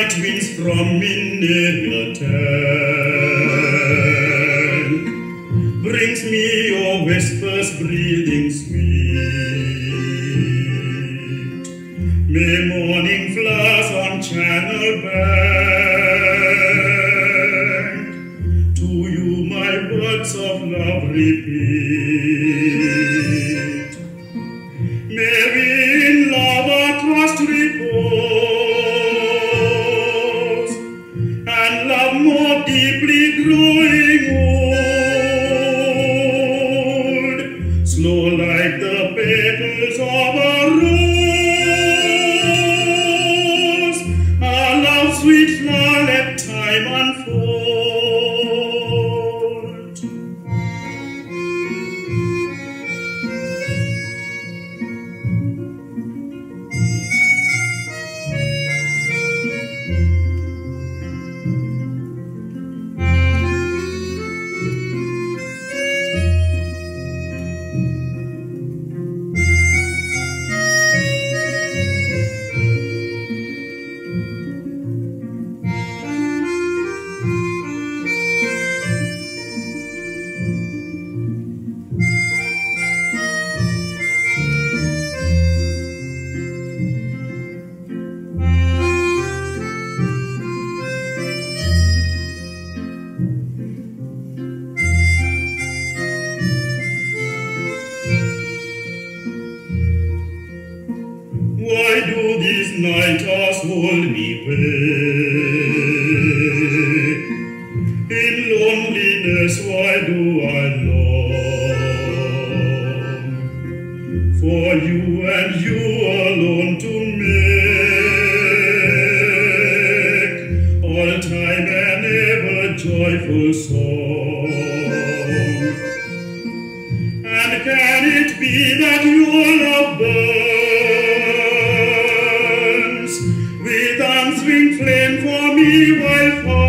night winds from mineral tank brings me your whispers breathing sweet. May morning flowers on channel bank to you my words of love repeat. May we in love our trust repose, and love more deeply growing old, slow like the petals of a rose. Our love, sweet flower, let time unfold. Why do these night hours hold me back? In loneliness, why do I long for you and you alone to make all time an ever joyful song? And can it be that your love burns with answering flame for me while